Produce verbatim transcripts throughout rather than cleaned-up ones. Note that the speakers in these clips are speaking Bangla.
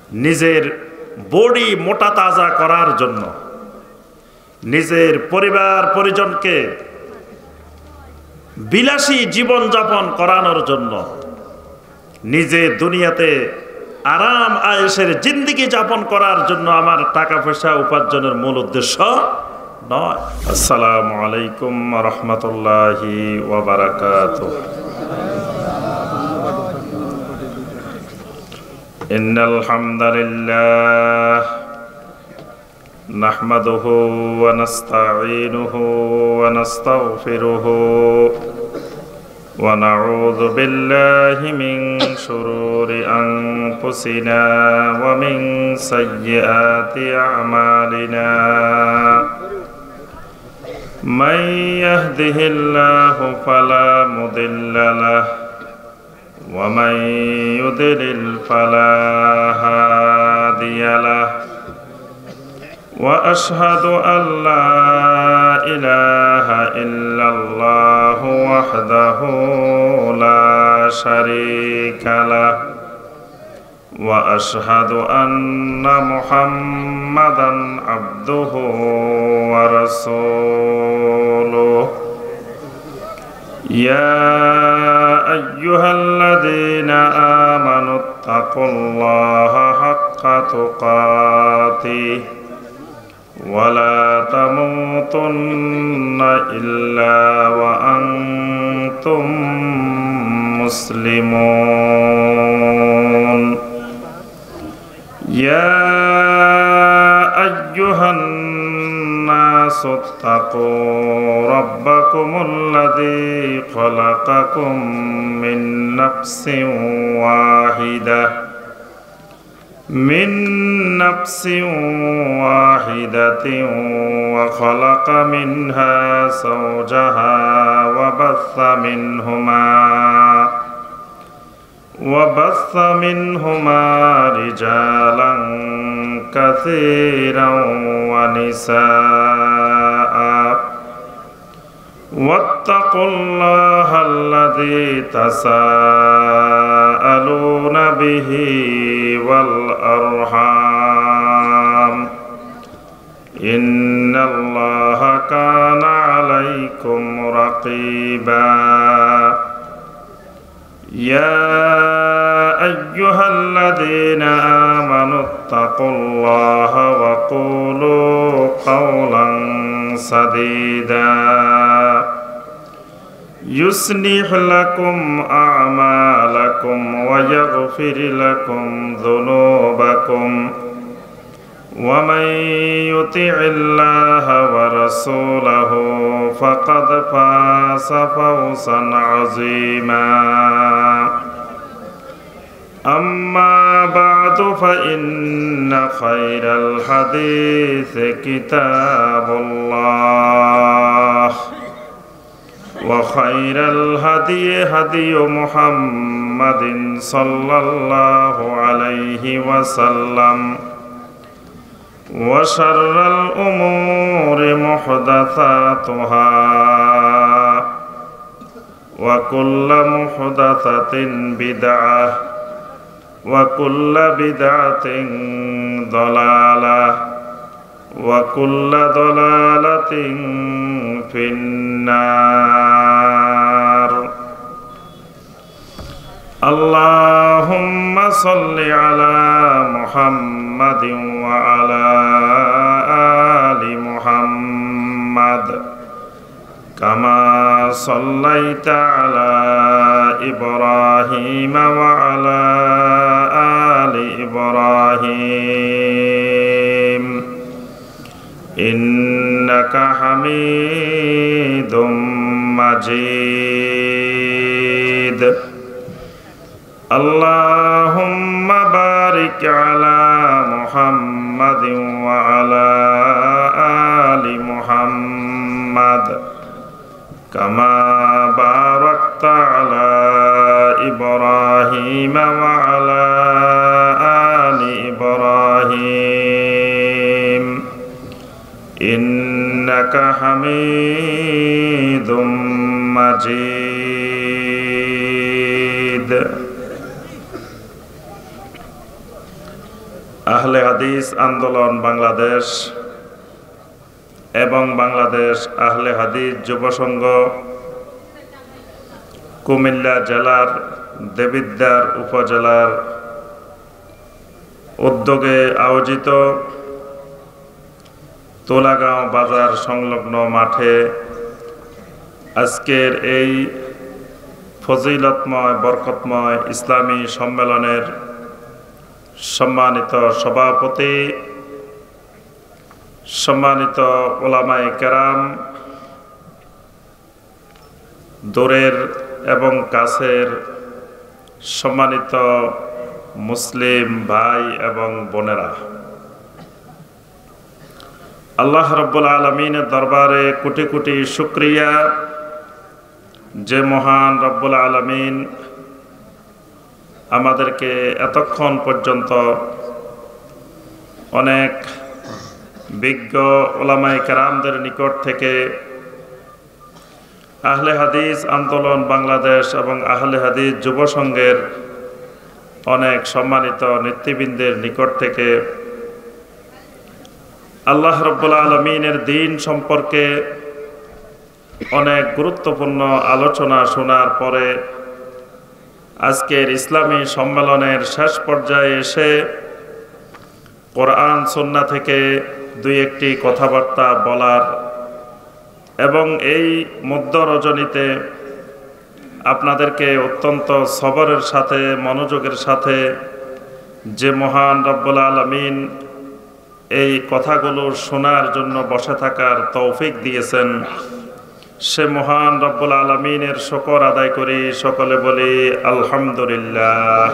নিজের বডি মোটা তাজা করার জন্য, নিজের পরিবার পরিজনকে বিলাসী জীবন যাপন করানোর জন্য, নিজে দুনিয়াতে আরাম আয়েশের জিন্দেগি যাপন করার জন্য আমার টাকা পয়সা উপার্জনের মূল উদ্দেশ্য নয়। আসসালামু আলাইকুম ওয়া রাহমাতুল্লাহি ওয়া বারাকাতুহু। ইন্নাল হামদালিল্লাহ নাহমাদুহু ওয়া নাস্তাঈনুহু ওয়া নাস্তাগফিরুহু ওয়া নাউযু বিল্লাহি মিন শুরুরি আনফুসিনা ওয়া মিন সাইয়্যাতি আমালিনা। মান ইয়াহদিহিল্লাহু ফালা মুদিল্লা লাহু ওয়া মান ইউদ্লিল ফালা হাদিয়া লাহু। ওয়া আশহাদু আল্লা ইলাহা ইল্লাল্লাহু ওয়াহদাহু লা শারীকা লাহু ওয়া আশহাদু আন্না মুহাম্মাদান আবদুহু ওয়া রাসূলুহু। ইয়া আইয়ুহাল্লাযীনা আমানুত্তাকুল্লাহা হাক্কা তুকাতিহি ওয়া লা তামুতুন্না ইল্লা ওয়া আনতুম মুসলিমুন। ইয়া আইয়ুহান নাসু ইত্তাকু রাব্বাকুমুল্লাযী খালাকাকুম মিন নাফসিন ওয়াহিদাহ من نفس واحدة وخلق منها زوجها وبث منهما وبث منهما رجالا كثيرا ونساء واتقوا الله الذي تساءلون به والأرحام إن الله كان عليكم رقيبا. يا أيها الذين آمنوا اتقوا الله وقولوا قولا سديدا يصلح لكم أعمالكم ويغفر لكم ذنوبكم ومن يطع الله ورسوله فقد فاز فوزا عظيما. أما بعد فإن خير الحديث كتاب الله وخير الهدي هدي محمد صلى الله عليه وسلم وشر الأمور محدثاتها وكل محدثة بدعة وكل بدعة ضلالة وكل ضلالة في النار. اللهم صل على محمد وعلى آل محمد كما صليت على إبراهيم وعلى آل إبراهيم إنك حميد مجيد. اللهم بارك على محمد وعلى آل محمد كما باركت على إبراهيم وعلى آل إبراهيم إنك حميد مجيد. আহলে হাদিস আন্দোলন বাংলাদেশ এবং বাংলাদেশ আহলে হাদিস যুব সংঘ কুমিল্লা জেলার দেবিদ্বার উপজেলার উদ্যোগে আয়োজিত তোলাগাঁও বাজার সংলগ্ন মাঠে আজকের এই ফজিলতময় বরকতময় ইসলামী সম্মেলনের সম্মানিত সভাপতি, সম্মানিত ওলামায়ে কেরাম, দূরের এবং কাছের সম্মানিত মুসলিম ভাই এবং বোনেরা, আল্লাহ রাব্বুল আলামিনের দরবারে কোটি কোটি শুকরিয়া যে মহান রাব্বুল আলামিন আমাদেরকে এতক্ষণ পর্যন্ত অনেক বিজ্ঞ ওলামায়ে কেরামদের নিকট থেকে আহলে হাদিস আন্দোলন বাংলাদেশ এবং আহলে হাদিস যুব সংঘের অনেক সম্মানিত নেতৃবৃন্দের নিকট থেকে আল্লাহ রাব্বুল আলামিনের দ্বীন সম্পর্কে অনেক গুরুত্বপূর্ণ আলোচনা শোনার পরে আজকের ইসলামী সম্মেলনের শেষ পর্যায়ে এসে কোরআন সুন্নাহ থেকে দুই একটি কথাবার্তা বলার এবং এই মধ্য রজনীতে আপনাদেরকে অত্যন্ত সবরের সাথে মনোযোগের সাথে যে মহান রব্বুল আলামিন এই কথাগুলো শোনার জন্য বসে থাকার তৌফিক দিয়েছেন, সে মহান রব্বুল আলামিনের শুকর আদায় করি। সকলে বলি আলহামদুলিল্লাহ।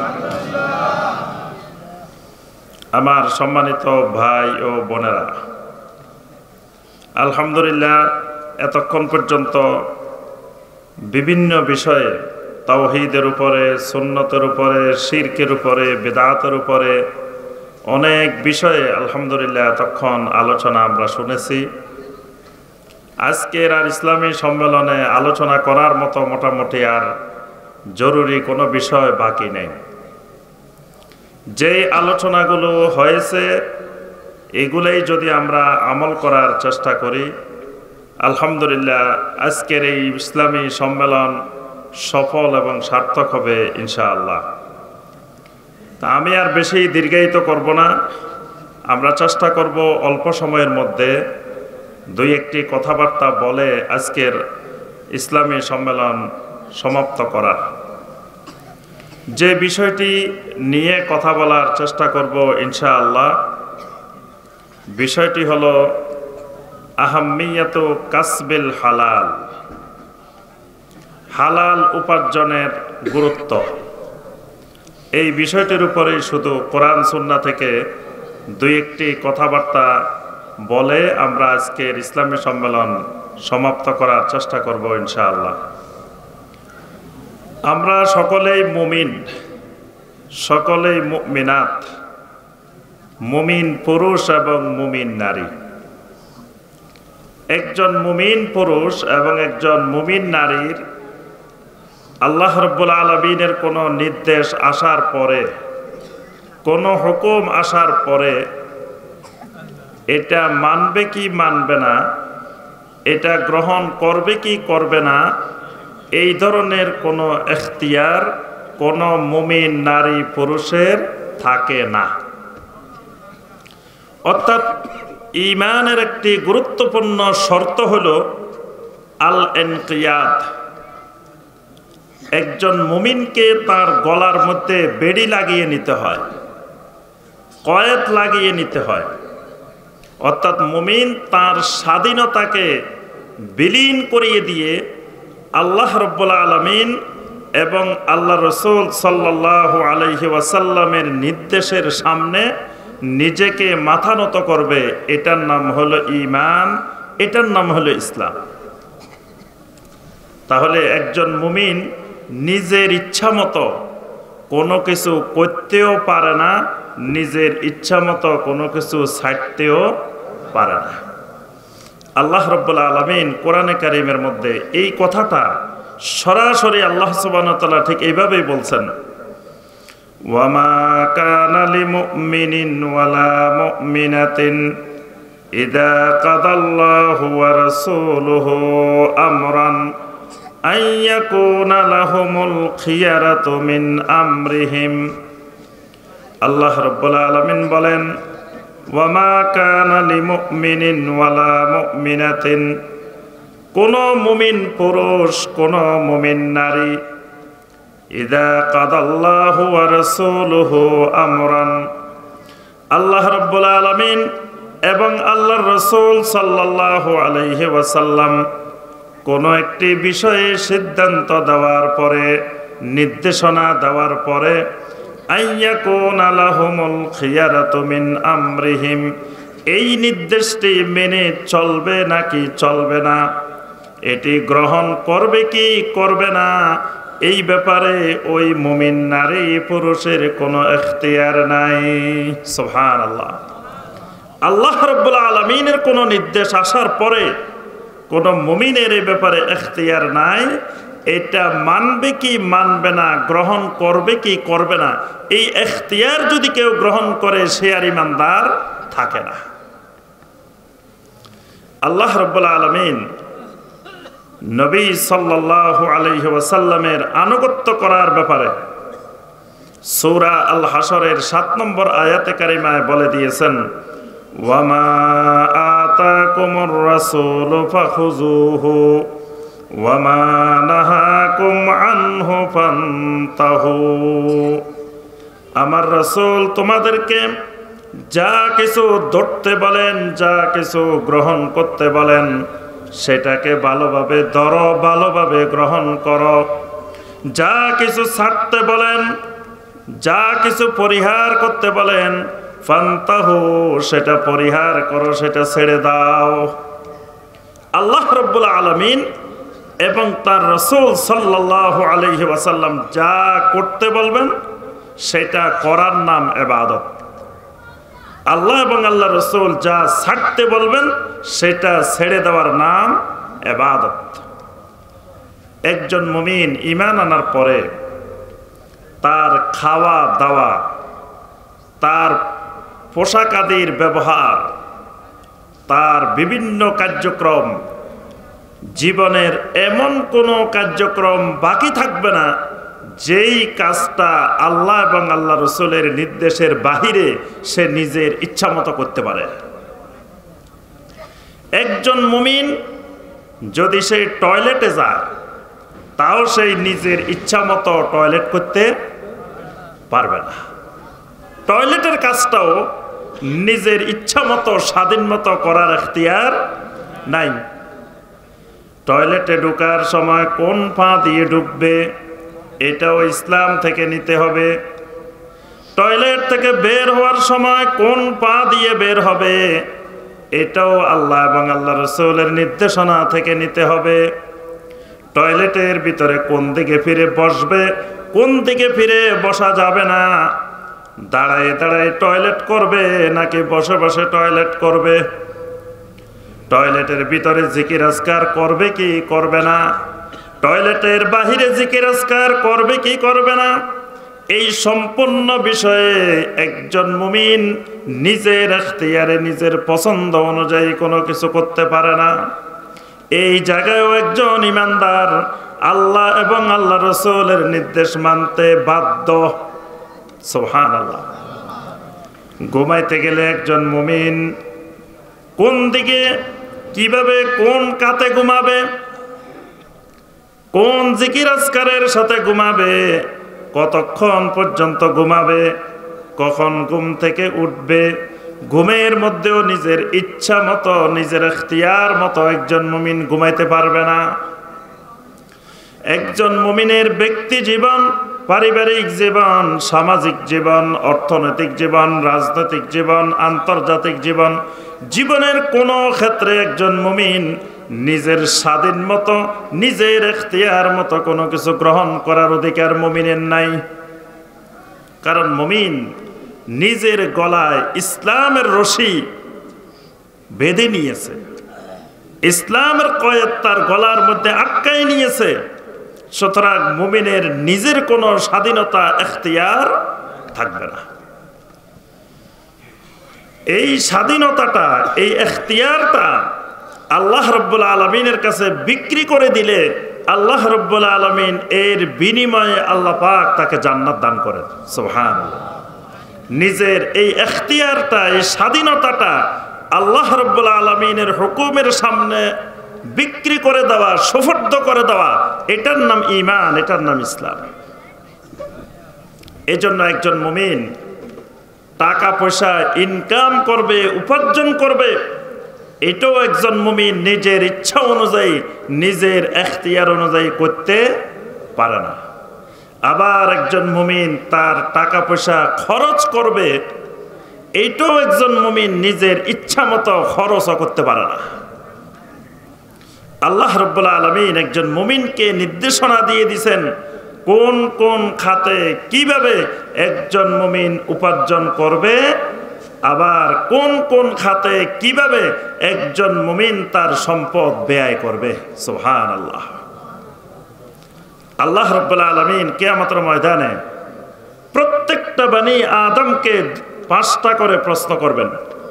আমার সম্মানিত ভাই ও বোনেরা, আলহামদুলিল্লাহ এতক্ষণ পর্যন্ত বিভিন্ন বিষয়ে তাওহীদের উপরে, সুন্নতের উপরে, শিরকের উপরে, বিদআতের উপরে অনেক বিষয়ে আলহামদুলিল্লাহ এতক্ষণ আলোচনা আমরা শুনেছি। আজকের আর ইসলামী সম্মেলনে আলোচনা করার মতো মোটামুটি আর জরুরি কোনো বিষয় বাকি নেই। যেই আলোচনাগুলো হয়েছে এগুলোই যদি আমরা আমল করার চেষ্টা করি, আলহামদুলিল্লাহ আজকের এই ইসলামী সম্মেলন সফল এবং সার্থক হবে ইনশাআল্লাহ। তা আমি আর বেশি দীর্ঘায়িত করব না, আমরা চেষ্টা করব অল্প সময়ের মধ্যে দুই একটি কথাবার্তা বলে আজকের ইসলামী সম্মেলন সমাপ্ত করার। যে বিষয়টি নিয়ে কথা বলার চেষ্টা করব ইনশাআল্লাহ, বিষয়টি হলো আহাম্মিয়াতু কাসবিল হালাল, হালাল উপার্জনের গুরুত্ব। এই বিষয়টির উপরেই শুধু কোরআন সুন্নাহ থেকে দুই একটি কথাবার্তা বলে আমরা আজকের ইসলামী সম্মেলন সমাপ্ত করার চেষ্টা করব ইনশাআল্লাহ। আমরা সকলেই মুমিন, সকলেই মুমিনাত, মুমিন পুরুষ এবং মুমিন নারী। একজন মুমিন পুরুষ এবং একজন মুমিন নারীর আল্লাহ রাব্বুল আলামিনের কোনো নির্দেশ আসার পরে, কোনো হুকুম আসার পরে এটা মানবে কি মানবে না, এটা গ্রহণ করবে কি করবে না, এই ধরনের কোনো এখতিয়ার কোনো মুমিন নারী পুরুষের থাকে না। অর্থাৎ ঈমানের একটি গুরুত্বপূর্ণ শর্ত হলো আল ইনকিয়াদ। একজন মুমিনকে তার গলার মধ্যে বেড়ি লাগিয়ে নিতে হয়, কয়েদ লাগিয়ে নিতে হয়। অর্থাৎ মুমিন তার স্বাধীনতাকে বিলীন করিয়ে দিয়ে আল্লাহ রাব্বুল আলামিন এবং আল্লাহ রাসূল সাল্লাল্লাহু আলাইহি ওয়াসাল্লামের নির্দেশের সামনে নিজেকে মাথা নত করবে। এটার নাম হলো ঈমান, এটার নাম হলো ইসলাম। তাহলে একজন মুমিন নিজের ইচ্ছা মতো কোনো কিছু করতেও পারে না, নিজের ইচ্ছা মতো কোনো কিছু ছাড়তেও পারে না। আল্লাহ রাব্বুল আলামিন কোরআনে কারীমের মধ্যে এই কথাটা সরাসরি আল্লাহ সুবহানাহু ওয়া তাআলা ঠিক এইভাবেই বলছেন, ওয়ামা কানা লিমুমিনিন ওয়ালা মুমিনাতিন ইযা কাদাল্লাহু ওয়া রাসূলুহু আমরান আইয়াকুনা লাহুমুল খিয়ারাতু মিন আমরিহিম। আল্লাহ রাব্বুল আলামিন বলেন, ওয়ামা কানা লিমুমিনিন ওয়ালা মুমিনাতিন, কোন মুমিন পুরুষ কোন মুমিন নারী, ইযা কাদাল্লাহু ওয়া রাসূলুহু আমরান, আল্লাহ রাব্বুল আলামিন এবং আল্লাহর রাসূল সাল্লাল্লাহু আলাইহি ওয়াসাল্লাম কোন একটি বিষয়ে সিদ্ধান্ত দেওয়ার পরে, নির্দেশনা দেওয়ার পরে, আইয়াকুনা লাহুমুল খিয়ারাতু মিন আমরিহিম, এই নির্দেশটি মেনে চলবে নাকি চলবে না, এটি গ্রহণ করবে কি করবে না, এই ব্যাপারে ওই মুমিন নারী পুরুষের কোনো এখতিয়ার নাই। সুবহানাল্লাহ। আল্লাহ রাব্বুল আলামিনের কোনো নির্দেশ আসার পরে কোন মুমিনের এই ব্যাপারে এখতিয়ার নাই, এটা মানবে কি মানবে না, গ্রহণ করবে কি করবে না, এই এখতিয়ার যদি কেউ গ্রহণ করে সে আর ঈমানদার থাকে না। আল্লাহ রাব্বুল আলামিন নবী সাল্লাল্লাহু আলাইহি ওয়াসাল্লামের আনুগত্য করার ব্যাপারে সূরা আল হাশরের সাত নম্বর আয়াতে কারিমায় বলে দিয়েছেন, ওয়ামা আতাকুমুর রাসূলু ফাখুযুহু ওয়ামা নাহাকুম আনহু ফান্তাহু। আমার রাসূল তোমাদেরকে যা কিছু ধরতে বলেন, যা কিছু গ্রহণ করতে বলেন, সেটাকে ভালোভাবে ধরো, ভালোভাবে গ্রহণ করো। যা কিছু ছাড়তে বলেন, যা কিছু পরিহার করতে বলেন, ফান্তাহু, সেটা পরিহার করো, সেটা ছেড়ে দাও। আল্লাহ রাব্বুল আলামিন এবং তার রাসূল সাল্লাল্লাহু আলাইহি ওয়াসাল্লাম যা করতে বলবেন সেটা করার নাম ইবাদত। আল্লাহ এবং আল্লাহ রাসূল যা ছাড়তে বলবেন সেটা ছেড়ে দেওয়ার নাম ইবাদত। একজন মুমিন ঈমান আনার পরে তার খাওয়া দাওয়া, তার পোশাক আদির ব্যবহার, তার বিভিন্ন কার্যক্রম, জীবনের এমন কোনো কার্যক্রম বাকি থাকবে না যেই কাজটা আল্লাহ এবং আল্লাহ রাসূলের নির্দেশের বাহিরে সে নিজের ইচ্ছা মতো করতে পারে। একজন মুমিন যদি সেই টয়লেটে যায় তাও সেই নিজের ইচ্ছা মতো টয়লেট করতে পারবে না। টয়লেটের কাজটাও নিজের ইচ্ছা মতো স্বাধীন মতো করার এখতিয়ার নাই। টয়লেটে ঢোকার সময় কোন পা দিয়ে ঢুকবে এটাও ইসলাম থেকে নিতে হবে। টয়লেট থেকে বের হওয়ার সময় কোন পা দিয়ে বের হবে এটাও আল্লাহ এবং আল্লাহ রাসূলের নির্দেশনা থেকে নিতে হবে। টয়লেটের ভিতরে কোন দিকে ফিরে বসবে, কোন দিকে ফিরে বসা যাবে না, দাঁড়ায় দাঁড়ায় টয়লেট করবে নাকি বসে বসে টয়লেট করবে, টয়লেটের ভিতরে জিকির আজকার করবে কি করবে না, টয়লেটের বাহিরে জিকির আজকার করবে কি করবে না, এই সম্পূর্ণ বিষয়ে একজন মুমিন নিজের এখতিয়ারে নিজের পছন্দ অনুযায়ী কোনো কিছু করতে পারে না। এই জায়গায়ও একজন ঈমানদার আল্লাহ এবং আল্লাহ রাসূলের নির্দেশ মানতে বাধ্য। সুবহানাল্লাহ। ঘুমাইতে গেলে একজন মুমিন কোন দিকে, কিভাবে, কোন কাতে ঘুমাবে, কোন জিকির আজকারের সাথে ঘুমাবে, কতক্ষণ পর্যন্ত ঘুমাবে, কখন ঘুম থেকে উঠবে, ঘুমের মধ্যেও নিজের ইচ্ছা মতো, নিজের এখতিয়ার মতো একজন মুমিন ঘুমাইতে পারবে না। একজন মুমিনের ব্যক্তি জীবন, পারিবারিক জীবন, সামাজিক জীবন, অর্থনৈতিক জীবন, রাজনৈতিক জীবন, আন্তর্জাতিক জীবন, জীবনের কোনো ক্ষেত্রে একজন মুমিন নিজের স্বাধীন মতো, নিজের এখতিয়ার মতো কোনো কিছু গ্রহণ করার অধিকার মুমিনের নাই। কারণ মুমিন নিজের গলায় ইসলামের রশি বেঁধে নিয়েছে, ইসলামের কয়েদ তার গলার মধ্যে আটকায় নিয়েছে। সুতরাং মুমিনের নিজের কোনো স্বাধীনতা, এখতিয়ার থাকবে না। এই স্বাধীনতাটা, এই এখতিয়ারটা আল্লাহ রাব্বুল আলামিনের কাছে বিক্রি করে দিলে আল্লাহ রাব্বুল আলামিন এর বিনিময়ে আল্লাহ পাক তাকে জান্নাত দান করেন। সুবহানাল্লাহ। নিজের এই এখতিয়ারটা, এই স্বাধীনতাটা আল্লাহ রাব্বুল আলামিনের হুকুমের সামনে বিক্রি করে দেওয়া, সুফর্দ করে দেওয়া, এটার নাম ঈমান, এটার নাম ইসলাম। এজন্য একজন মুমিন টাকা পয়সা ইনকাম করবে, উপার্জন করবে, এটাও একজন মুমিন নিজের ইচ্ছা অনুযায়ী, নিজের এখতিয়ার অনুযায়ী করতে পারে না। আবার একজন মুমিন তার টাকা পয়সা খরচ করবে, এইটাও একজন মুমিন নিজের ইচ্ছা মতো খরচও করতে পারে না। আল্লাহ রাব্বুল আলামিন একজন মুমিনকে নির্দেশনা দিয়ে দিয়েছেন কোন কোন খাতে কিভাবে একজন মুমিন উপার্জন করবে, আবার কোন কোন খাতে কিভাবে একজন মুমিন তার সম্পদ ব্যয় করবে। সুবহানাল্লাহ। আল্লাহ রাব্বুল আলামিন কিয়ামতের ময়দানে প্রত্যেকটা বনি আদমকে পাঁচটা করে প্রশ্ন করবেন।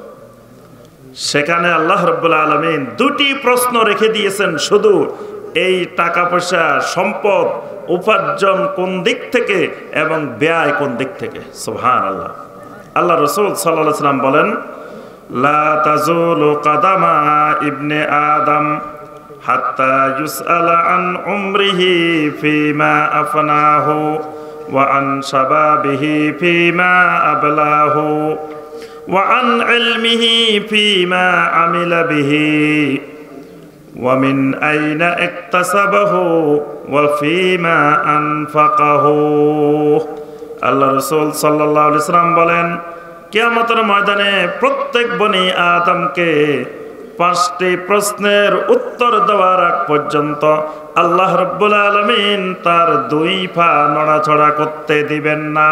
সেখানে আল্লাহ রাব্বুল আলামিন দুটি প্রশ্ন রেখে দিয়েছেন শুধু এই টাকা পয়সা সম্পদ উপার্জন কোন দিক থেকে এবং ব্যয় কোন দিক থেকে। সুবহানাল্লাহ। আল্লাহ রাসূল সাল্লাল্লাহু আলাইহি ওয়াসাল্লাম বলেন, লা তাজুলু কাদামা ইবনে আদম হাত্তা ইউসআলা আন উমরিহি ফিমা আফনাহু ওয়া আন শাবাবিহি ফিমা আবলাহু ওয়া আন ইলমিহি ফিমা আমিলা বিহি ওয়া মিন আইনা ইকতাসাবাহু ওয়া ফিমা আনফাকাহু। আল্লাহ রাসূল সাল্লাল্লাহু আলাইহি ওয়াসাল্লাম বলেন, কিয়ামতের ময়দানে প্রত্যেক বনি আদমকে পাঁচটি প্রশ্নের উত্তর দেওয়ার আগ পর্যন্ত আল্লাহ রাব্বুল আলামিন তার দুই পা নড়াচড়া করতে দিবেন না।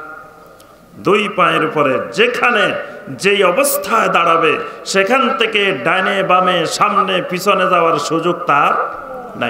দুই পায়ের উপরে যেখানে যেই অবস্থায় দাঁড়াবে সেখান থেকে ডাইনে বামে সামনে পিছনে যাওয়ার সুযোগ তার নাই।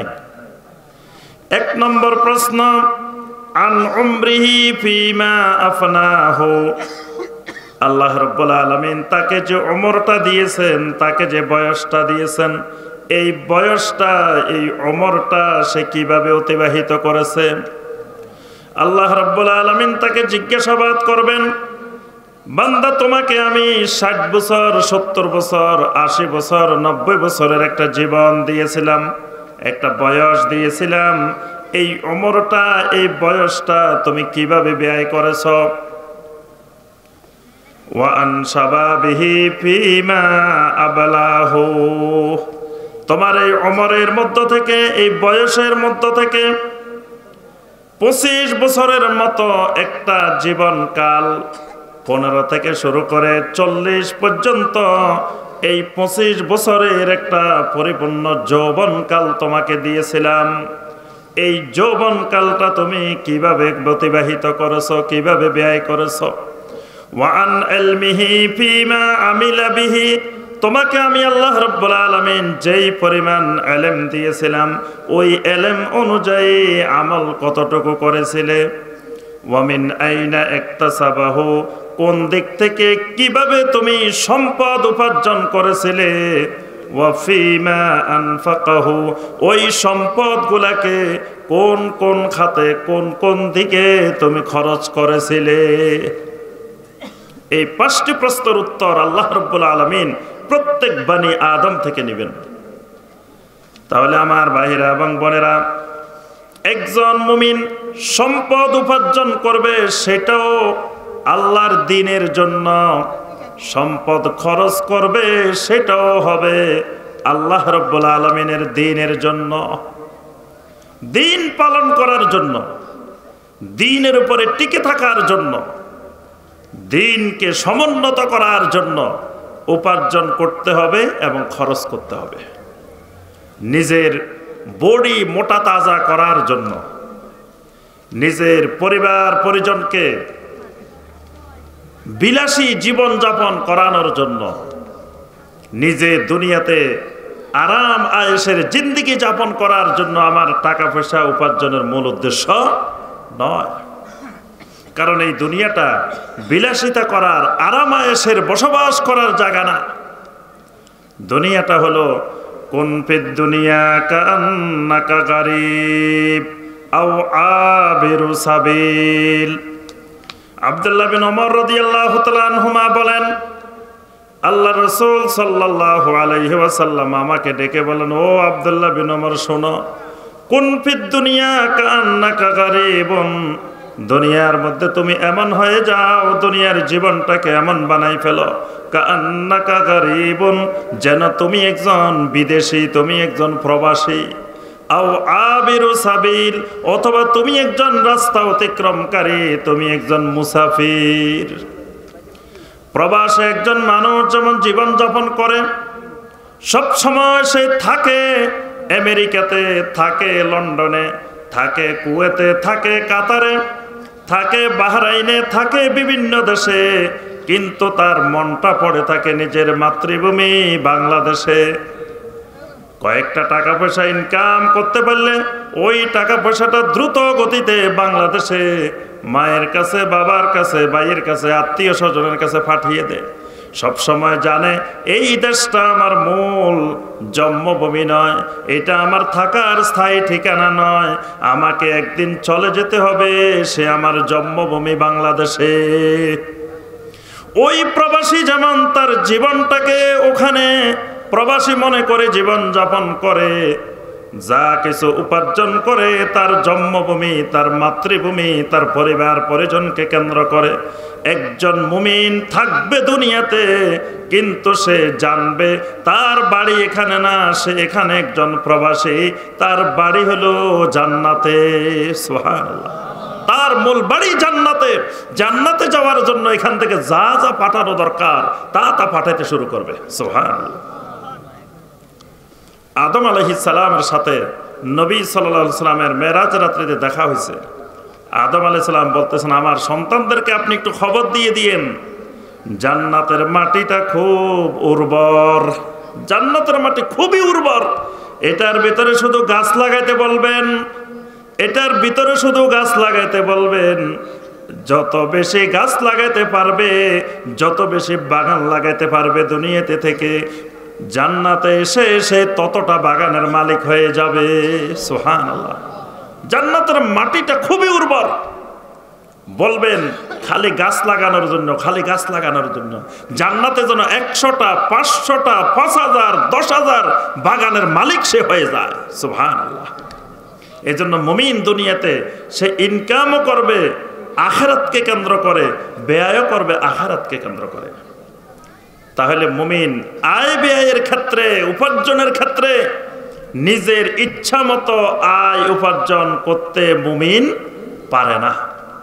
এক নম্বর প্রশ্ন, আন উমরিহি ফিমা আফনাহু। আল্লাহ রাব্বুল আলামিন তাকে যে উমরটা দিয়েছেন, তাকে যে বয়সটা দিয়েছেন, এই বয়সটা, এই উমরটা সে কিভাবে অতিবাহিত করেছে। আল্লাহ রাব্বুল আলামিন তাকে জিজ্ঞাসাবাদ করবেন, বান্দা তোমাকে আমি ষাট বছর, সত্তর বছর, আশি বছর, নব্বই বছরের একটা জীবন দিয়েছিলাম, একটা বয়স দিয়েছিলাম, এই উমরটা, এই বয়সটা তুমি কিভাবে ব্যয় করেছ। ওয়া আন শাবাবিহি ফিমা আবলাহু। তোমার এই উমরের মধ্য থেকে, এই বয়সের মধ্য থেকে পঁচিশ বছরের মতো একটা জীবনকাল, পনেরো থেকে শুরু করে চল্লিশ পর্যন্ত, এই পঁচিশ বছরের একটা পরিপূর্ণ যৌবনকাল তোমাকে দিয়েছিলাম। এই যৌবনকালটা তুমি কিভাবে অতিবাহিত করেছ, কিভাবে ব্যয় করেছ। ওয়া আন ইলমিহি ফিমা আমিলা বিহি। তোমাকে আমি আল্লাহ রাব্বুল আলামিন যেই পরিমাণ ইলম দিয়েছিলাম, ওই ইলম অনুযায়ী আমল কতটুকু করেছিলে। ওয়া মিন আইনা ইকতাসাবাহু। কোন দিক থেকে কিভাবে তুমি সম্পদ উপার্জন করেছিলে। ওয়া ফিমা আনফাকাহু। ওই সম্পদগুলোকে কোন কোন খাতে, কোন কোন দিকে তুমি খরচ করেছিলে। এই পাঁচটি প্রশ্নের উত্তর আল্লাহ রাব্বুল আলামিন প্রত্যেক বনি আদম থেকে নেবেন। তাহলে আমার ভাইরা এবং বোনেরা, একজন মুমিন সম্পদ উপার্জন করবে, সেটাও আল্লাহর দ্বীনের জন্য। সম্পদ খরচ করবে, সেটাও হবে আল্লাহ রাব্বুল আলামিনের দ্বীনের জন্য, দ্বীন পালন করার জন্য, দ্বীনের উপরে টিকে থাকার জন্য, দ্বীনকে সমুন্নত করার জন্য উপার্জন করতে হবে এবং খরচ করতে হবে। নিজের বডি মোটা তাজা করার জন্য, নিজের পরিবার পরিজনকে বিলাসী জীবন যাপন করানোর জন্য, নিজে দুনিয়াতে আরাম আয়েশের জিন্দেগি যাপন করার জন্য আমার টাকা পয়সা উপার্জনের মূল উদ্দেশ্য নয়। কারণ এই দুনিয়াটা বিলাসিতা করার, আরাম আয়েশের বসবাস করার জায়গা না। দুনিয়াটা হলো কুন ফিদ দুনিয়া কান্নাকা গারিব আও আবিরু সাবিল। আব্দুল্লাহ বিন ওমর রাদিয়াল্লাহু তাআলা আনহুমা বলেন, আল্লাহ রাসূল সাল্লাল্লাহু আলাইহি ওয়াসাল্লাম আমাকে ডেকে বলেন, ও আব্দুল্লাহ বিন ওমর শোনো, কুন ফিদ দুনিয়া কান্নাকা গারিবুন, দুনিয়ার মধ্যে তুমি এমন হয়ে যাও, দুনিয়ার জীবনটাকে এমন বানাই ফেলো, কান্নাকা গারিবুন, যেন তুমি একজন বিদেশি, তুমি একজন প্রবাসী, আও আবিরু সাবিল, অথবা তুমি একজন রাস্তা অতিক্রমকারী, তুমি একজন মুসাফির। প্রবাসে একজন মানুষ যেমন জীবন যাপন করে, সব সময় সে থাকে আমেরিকাতে, থাকে লন্ডনে, থাকে কুয়েতে, থাকে কাতারে, থাকে বাহরাইনে, থাকে বিভিন্ন দেশে, কিন্তু তার মনটা পড়ে থাকে নিজের মাতৃভূমি বাংলাদেশে। কয়েকটা টাকা পয়সা ইনকাম করতে পারলে ওই টাকা পয়সাটা দ্রুত গতিতে বাংলাদেশে মায়ের কাছে, বাবার কাছে, ভাইয়ের কাছে, আত্মীয় স্বজনের কাছে পাঠিয়ে দেয়। সব সময় জানে এই দেশটা আমার মূল জন্মভূমি নয়, এটা আমার থাকার স্থায়ী ঠিকানা নয়, আমাকে একদিন চলে যেতে হবে সে আমার জন্মভূমি বাংলাদেশে। ওই প্রবাসী যেমন তার জীবনটাকে ওখানে প্রবাসী মনে করে জীবন যাপন করে, যা কিছু উপার্জন করে তার জন্মভূমি, তার মাতৃভূমি, তার পরিবার পরিজনকে কেন্দ্র করে। একজন মুমিন থাকবে দুনিয়াতে, কিন্তু সে জানবে তার বাড়ি এখানে না, সে এখানে একজন প্রবাসী, তার বাড়ি হলো জান্নাতে। সুবহানাল্লাহ, তার মূল বাড়ি জান্নাতে। জান্নাতে যাওয়ার জন্য এখান থেকে যা যা পাঠানো দরকার তা তা পাঠাতে শুরু করবে। সুবহানাল্লাহ। আদম আলাইহিস সালামের সাথে নবী সাল্লাল্লাহু আলাইহি সাল্লামের মেরাজ রাত্রিতে দেখা হয়েছে। আদম আলাইহিস সালাম বলতেছেন, আমার সন্তানদেরকে আপনি একটু খবর দিয়ে দিয়েন, জান্নাতের মাটিটা খুব উর্বর, জান্নাতের মাটি খুবই উর্বর, এটার ভিতরে শুধু গাছ লাগাইতে বলবেন, এটার ভিতরে শুধু গাছ লাগাইতে বলবেন। যত বেশি গাছ লাগাইতে পারবে, যত বেশি বাগান লাগাইতে পারবে দুনিয়াতে থেকে, জান্নাতে এসে এসে ততটা বাগানের মালিক হয়ে যাবে। সুবহানাল্লাহ। জান্নাতের মাটিটা খুবই উর্বর। বলবেন খালি গাছ লাগানোর জন্য, খালি গাছ লাগানোর জন্য জান্নাতে যেন একশোটা, পাঁচশোটা, পাঁচ হাজার, দশ হাজার বাগানের মালিক সে হয়ে যায়। সুবহানাল্লাহ। এই জন্য মুমিন দুনিয়াতে সে ইনকামও করবে আখিরাতকে কেন্দ্র করে, ব্যয়ও করবে আখিরাতকে কেন্দ্র করে। তাহলে মুমিন আয় ব্যয়ের ক্ষেত্রে, উপার্জনের ক্ষেত্রে নিজের ইচ্ছা মতো আয় উপার্জন করতে মুমিন পারে না।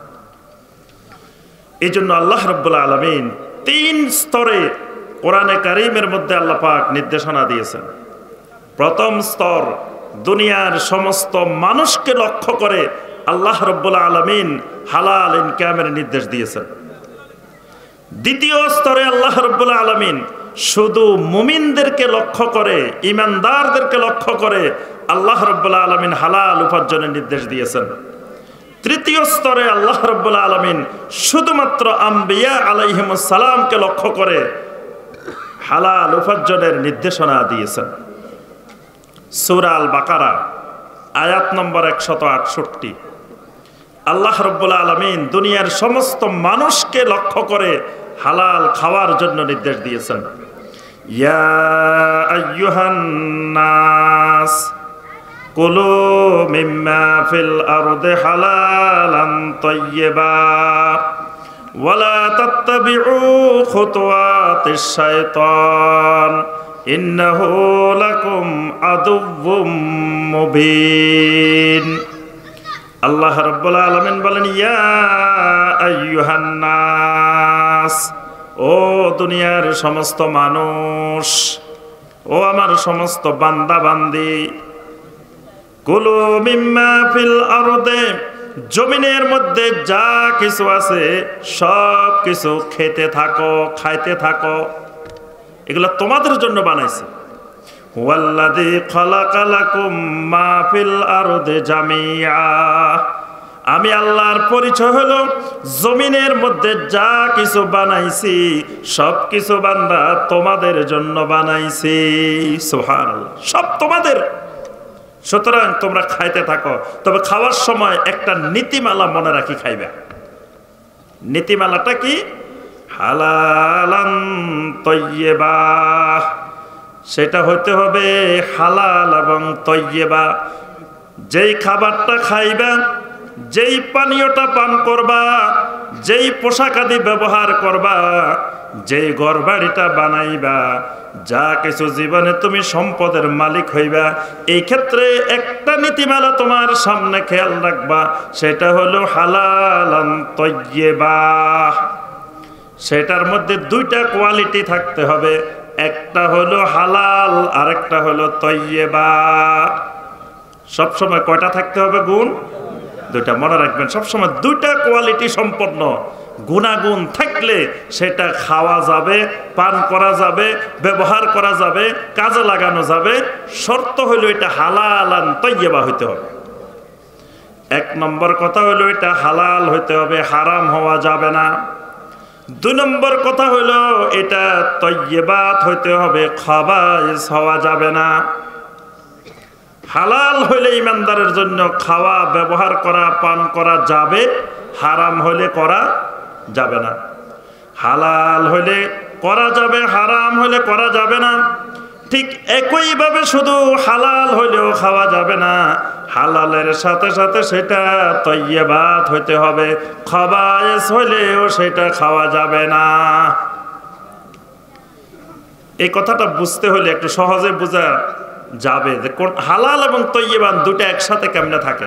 এই জন্য আল্লাহ রাব্বুল আলামিন তিন স্তরে কোরআনে কারীমের মধ্যে আল্লাহ পাক নির্দেশনা দিয়েছেন। প্রথম স্তর, দুনিয়ার সমস্ত মানুষকে লক্ষ্য করে আল্লাহ রাব্বুল আলামিন হালাল ইনকামের নির্দেশ দিয়েছেন। দ্বিতীয় স্তরে আল্লাহ রাব্বুল আলামিন শুধু মুমিনদেরকে লক্ষ্য করে, ঈমানদারদেরকে লক্ষ্য করে আল্লাহ রাব্বুল আলামিন হালাল উপার্জনের নির্দেশ দিয়েছেন। তৃতীয় স্তরে আল্লাহ রাব্বুল আলামিন শুধুমাত্র আম্বিয়া আলাইহিমুস সালামকে লক্ষ্য করে হালাল উপার্জনের নির্দেশনা দিয়েছেন। সূরা আল বাকারা আয়াত নম্বর একশত আটষট্টি। আল্লাহ রাব্বুল আলামিন দুনিয়ার সমস্ত মানুষকে লক্ষ্য করে হালাল খাওয়ার জন্য নির্দেশ দিয়েছেন। ইয়া আইয়ুহান নাস কুলু মিম্মা ফিল আরদি হালালান তাইয়্যিবা ওয়ালা তাত্তাবিউ খুতুওয়াতিশ শাইতান ইন্নাহু লাকুম আদুউম মুবিন। আল্লাহ রাব্বুল আলামিন বলেন, ইয়া আইয়ুহান নাস, ও দুনিয়ার সমস্ত মানুষ, ও আমার সমস্ত বান্দা বান্দি, কুলু মিম্মা ফিল আরদে, জমিনের মধ্যে যা কিছু আছে সব কিছু খেতে থাকো, খাইতে থাকো, এগুলো তোমাদের জন্য বানাইছে। ওয়াল্লাযী খালাকা লাকুম মা ফিল আরদি জামিআ আমি আল্লাহর পরিচয় হলো জমিনের মধ্যে যা কিছু বানাইছি সব কিছু বান্দা তোমাদের জন্য বানাইছি। সুবহানাল্লাহ, সব তোমাদের। সুতরাং তোমরা খাইতে থাকো, তবে খাওয়ার সময় একটা নীতিমালা মনে রাখি খাইবে। নীতিমালাটা কি? হালালান তয়্যিবা, সেটা হইতে হবে হালাল এবং তয়্যিবা। যেই খাবারটা খাইবা, যেই পানীয়টা পান করবা, যেই পোশাক আদি ব্যবহার করবা, যেই ঘরবাড়িটা বানাইবা, যা কিছু জীবনে তুমি সম্পদের মালিক হইবা, এই ক্ষেত্রে একটা নীতিমালা তোমার সামনে খেয়াল রাখবা, সেটা হলো হালালান তয়্যিবা। সেটার মধ্যে দুইটা কোয়ালিটি থাকতে হবে, একটা হলো হালাল আর একটা হলো তয়্যিবা। সবসময় কয়টা থাকতে হবে গুণ? দুইটা। মনে রাখবেন, সবসময় দুইটা কোয়ালিটি সম্পন্ন গুণাগুণ থাকলে সেটা খাওয়া যাবে, পান করা যাবে, ব্যবহার করা যাবে, কাজে লাগানো যাবে। শর্ত হইল এটা হালালান তয়্যিবা হইতে হবে। এক নম্বর কথা হইল এটা হালাল হইতে হবে, হারাম হওয়া যাবে না। দুই নম্বর কথা হইল এটা তয়্যিবাত হইতে হবে, খাবাইস হওয়া যাবে না। হালাল হইলে ইমানদারের জন্য খাওয়া, ব্যবহার করা, পান করা যাবে, হারাম হইলে করা যাবে না। হালাল হইলে করা যাবে, হারাম হইলে করা যাবে না। ঠিক একইভাবে শুধু হালাল হইলেও খাওয়া যাবে না, হালালের সাথে সাথে সেটা তয়্যিবাত হইতে হবে, খাবাইস হইলেও সেটা খাওয়া যাবে না। এই কথাটা বুঝতে হলে একটু সহজে বোঝা যাবে যে কোন হালাল এবং তয়্যিবাত দুটো একসাথে কেমনে থাকে।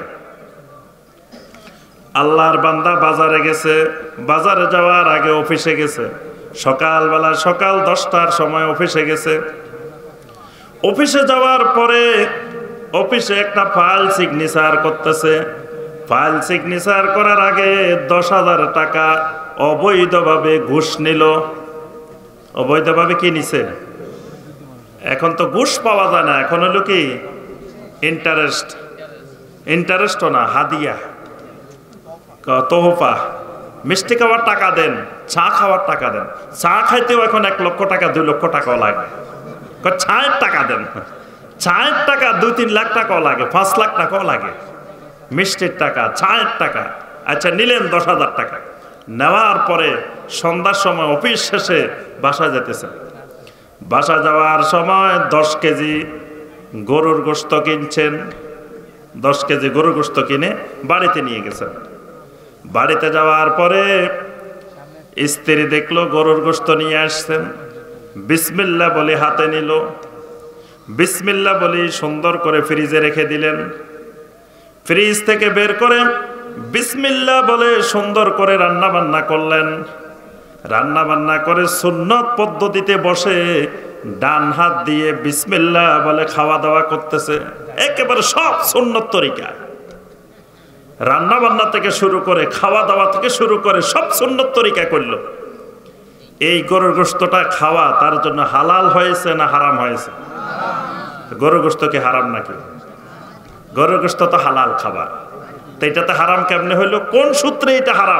আল্লাহর বান্দা বাজারে গেছে, বাজারে যাওয়ার আগে অফিসে গেছে, সকালবেলা সকাল দশটার সময় অফিসে গেছে। অফিসে যাওয়ার পরে অফিসে একটা ফাইল সিগনেচার করতেছে। ফাইল সিগনেচার করার আগে দশ হাজার টাকা অবৈধভাবে ঘুষ নিল। অবৈধভাবে কি নিছে? এখন তো ঘুষ পাওয়া যায় না, এখন হলো কি ইন্টারেস্ট। ইন্টারেস্টও না, হাদিয়া, তোহফা। মিষ্টি খাওয়ার টাকা দেন, চা খাওয়ার টাকা দেন। চা খাইতেও এখন এক লক্ষ টাকা দুই লক্ষ টাকাও লাগে। চায়ের টাকা দেন, চায়ের টাকা দুই তিন লাখ টাকাও লাগে, পাঁচ লাখ টাকাও লাগে। মিষ্টির টাকা, চায়ের টাকা। আচ্ছা, নিলেন দশ হাজার টাকা। নেওয়ার পরে সন্ধ্যার সময় অফিস শেষে বাসা যেতেছেন। বাসা যাওয়ার সময় দশ কেজি গরুর গোশত কিনছেন। দশ কেজি গরুর গোশত কিনে বাড়িতে নিয়ে গেছেন। বাড়িতে যাওয়ার পরে স্ত্রী দেখলো গরুর গোশত নিয়ে আসছেন। বিসমিল্লাহ বলে হাতে নিল, বিসমিল্লাহ বলে সুন্দর করে ফ্রিজে রেখে দিলেন। ফ্রিজ থেকে বের করে বিসমিল্লাহ বলে সুন্দর করে রান্না বান্না করলেন। রান্না বান্না করে সুন্নত পদ্ধতিতে বসে ডান হাত দিয়ে বিসমিল্লাহ বলে খাওয়া দাওয়া করতেছে। একেবারে সব সুন্নত তরিকা, রান্না বান্না থেকে শুরু করে খাওয়া দাওয়া থেকে শুরু করে সব সুন্নত তরিকা করলো। এই গরুর গোশতটা খাওয়া তার জন্য হালাল হয়েছে না হারাম হয়েছে? গরুর গোশত কি হারাম নাকি? গরুর গোশত তো হালাল খাবার, তো এটাতে হারাম কেমনে হইলো? কোন সূত্রে এটা হারাম?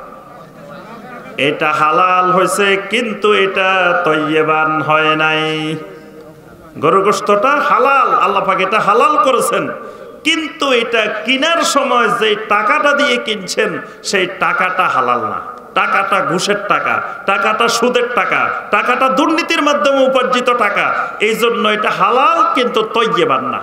এটা হালাল হয়েছে কিন্তু এটা তয়্যিবান হয় নাই। গরুর গোশতটা হালাল, আল্লাহ পাক এটা হালাল করেছেন, কিন্তু এটা কেনার সময় যে টাকাটা দিয়ে কিনছেন সেই টাকাটা হালাল না। টাকাটা ঘুষের টাকা, টাকাটা সুদের টাকা, টাকাটা দুর্নীতির মাধ্যমে উপার্জিত টাকা। এই জন্য এটা হালাল কিন্তু তয়্যিবান না,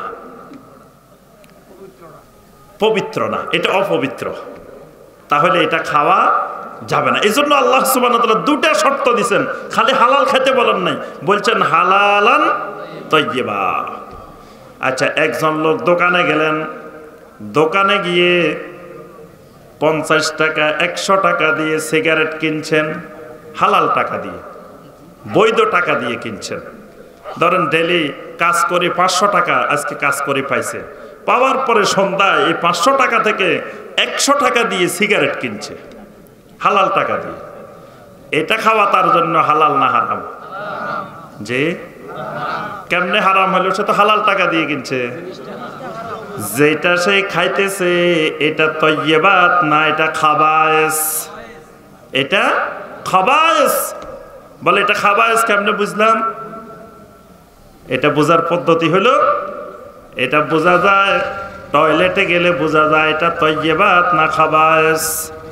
পবিত্র না, এটা অপবিত্র। তাহলে এটা খাওয়া যাবে না। এই জন্য আল্লাহ সুবহানাহু ওয়া তাআলা দুটা শর্ত দিয়েছেন, খালি হালাল খেতে বলেন নাই, বলছেন হালালান তয়্যিবা। আচ্ছা, একজন লোক দোকানে গেলেন, দোকানে গিয়ে পঞ্চাশ টাকা একশো টাকা দিয়ে সিগারেট কিনছেন, হালাল টাকা দিয়ে, বৈধ টাকা দিয়ে কিনছেন। ধরেন ডেলি কাজ করে পাঁচশো টাকা আজকে কাজ করে পাইছে, পাওয়ার পরে সন্ধ্যায় এই পাঁচশো টাকা থেকে একশো টাকা দিয়ে সিগারেট কিনছে হালাল টাকা দিয়ে। এটা খাওয়া তার জন্য হালাল না হারাম? যে কেমনে হারাম হলো? সে তো হালাল টাকা দিয়ে কিনছে। যেটা সে খাইতেছে এটা তয়্যিবাত না এটা খাবায়েস? এটা খাবায়েস। বলে এটা খাবায়েস কেমনে বুঝলাম? এটা বোঝার পদ্ধতি হলো, এটা বোঝা যায় টয়লেটে গেলে বোঝা যায় এটা তয়্যিবাত না খাবায়েস।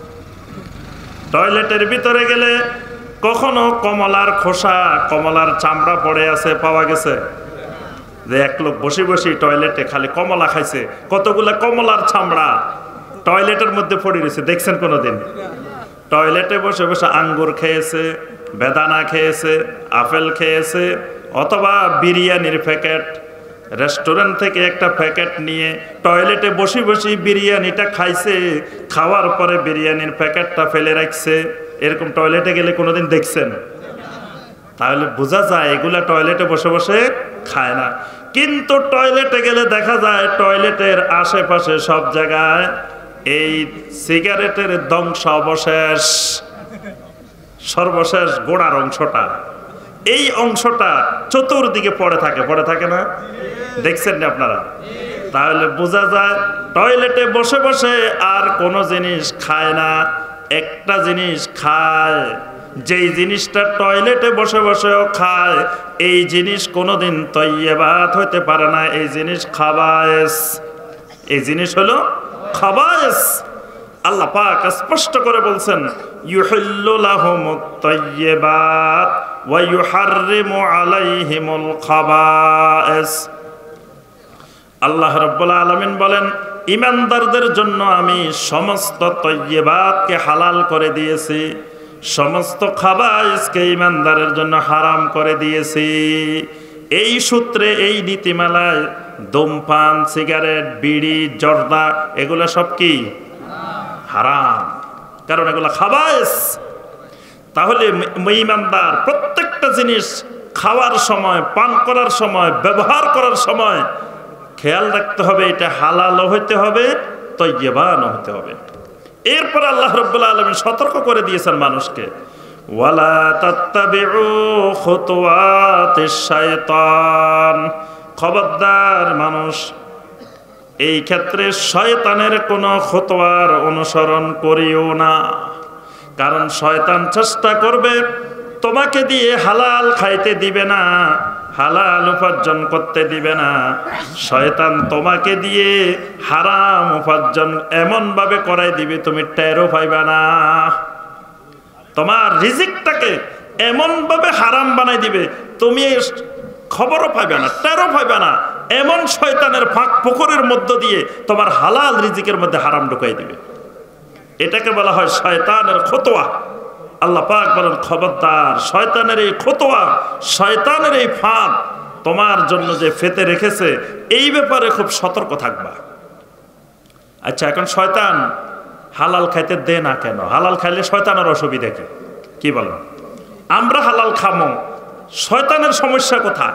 টয়লেটের ভিতরে গেলে কখনো কমলার খোসা, কমলার চামড়া পড়ে আছে পাওয়া গেছে? যে এক লোক বসে বসে টয়লেটে খালি কমলা খাইছে, কতগুলা কমলার চামড়া টয়লেটের মধ্যে পড়ে রয়েছে, দেখছেন কোনোদিন? টয়লেটে বসে বসে আঙ্গুর খেয়েছে, বেদানা খেয়েছে, আপেল খেয়েছে, অথবা বিরিয়ানির প্যাকেট, রেস্টুরেন্ট থেকে একটা প্যাকেট নিয়ে টয়লেটে বসে বসে বিরিয়ানিটা খাইছে, খাওয়ার পরে বিরিয়ানির প্যাকেটটা ফেলে রাখছে। এরকম টয়লেটে গেলে কোনোদিন দেখছেন? তাহলে বোঝা যায় এগুলা টয়লেটে বসে বসে খায় না। কিন্তু টয়লেটে গেলে দেখা যায় টয়লেটের আশেপাশে সব জায়গায় এই সিগারেটের ধ্বংস অবশেষ, সর্বশেষ গোড়ার অংশটা, এই অংশটা চতুর্দিকে পড়ে থাকে, পড়ে থাকে না? দেখছেন না আপনারা? তাহলে বোঝা যায় টয়লেটে বসে বসে আর কোনো জিনিস খায় না, একটা জিনিস খায়, যেই জিনিসটা টয়লেটে বসে বসেও খায়, এই জিনিস কোনোদিন তয়্যিবাত হইতে পারে না, এই জিনিস খাবায়েস। এই জিনিস হলো খাবায়েস। আল্লাহ পাক স্পষ্ট করে বলছেন, ইউহিল্লু লাহুমুত তাইয়্যিবাত ওয়া ইউহাররিমু আলাইহিমুল খাবায়েস। আল্লাহ রাব্বুল আলামিন বলেন, ঈমানদারদের জন্য আমি সমস্ত তাইয়্যিবাতকে হালাল করে দিয়েছি, সমস্ত খাবায়েসকে ঈমানদারের জন্য হারাম করে দিয়েছি। এই সূত্রে, এই নীতিমালায় ধূমপান, সিগারেট, বিড়ি, জর্দা এগুলো সব কি হারাম, কারণ এগুলো খাবায়েস। তাহলে ঈমানদার প্রত্যেকটা জিনিস খাওয়ার সময়, পান করার সময়, ব্যবহার করার সময় খেয়াল রাখতে হবে এটা হালালও হইতে হবে, তয়্যিবানও হতে হবে। এরপর আল্লাহ রাব্বুল আলামিন সতর্ক করে দিয়েছেন মানুষকে, ওয়ালা তাত্তাবিউ খুতুওয়াতিশ শায়তান। খবরদার মানুষ, এই ক্ষেত্রে শয়তানের কোনো খুতোয়ার অনুসরণ করিও না, কারণ শয়তান চেষ্টা করবে তোমাকে দিয়ে হালাল খাইতে দিবে না, হালাল উপার্জন করতে দিবে না। শয়তান তোমাকে দিয়ে হারাম উপার্জন এমন ভাবে করাই দিবে তুমি টেরও পাইবে না। তোমার রিজিকটাকে এমন ভাবে হারাম বানাই দিবে তুমি খবরও পাইবে না, টেরও পাইবে না। এমন শয়তানের ফাঁক পুকুরের মধ্য দিয়ে তোমার হালাল রিজিকের মধ্যে হারাম ঢুকাই দিবে। এটাকে বলা হয় শয়তানের খুতোয়া। আল্লাহ পাক বলেন, খবরদার শয়তানের এই খুতোয়া, শয়তানের এই ফাঁদ তোমার জন্য যে ফেতে রেখেছে, এই ব্যাপারে খুব সতর্ক থাকবা। আচ্ছা, এখন শয়তান হালাল খাইতে দে না কেন? হালাল খাইলে শয়তানের অসুবিধা কি? কি বলেন? আমরা হালাল খামো, শয়তানের সমস্যা কোথায়?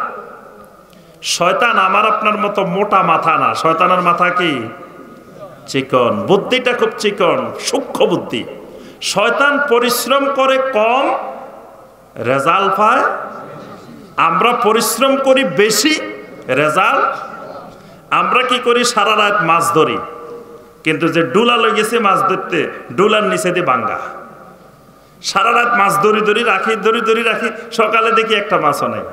শয়তান আমার আপনার মতো মোটা মাথা না, শয়তানের মাথা কি চিকন, বুদ্ধিটা খুব চিকন, সূক্ষ্ম বুদ্ধি। শয়তান পরিশ্রম করে কম, রেজাল্ট পায়। আমরা পরিশ্রম করি বেশি, রেজাল্ট। আমরা কি করি? সারা রাত মাছ ধরি, কিন্তু যে ডুলা লই গেছে মাছ ধরতে, ডুলার নিচে দিয়ে বাঙ্গা। সারা রাত মাছ ধরি ধরি রাখি, ধরি ধরি রাখি, সকালে দেখি একটা মাছও নেই।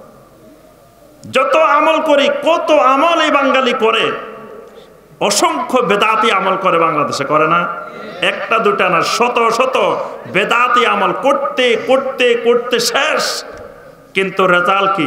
যত আমল করি, কত আমল এই বাঙালি করে, অসংখ্য বেদাতি আমল করে বাংলাদেশে, করে না? একটা দুটা না, শত শত বেদাতি আমল করতে করতে করতে শেষ, কিন্তু রেজাল্ট কি?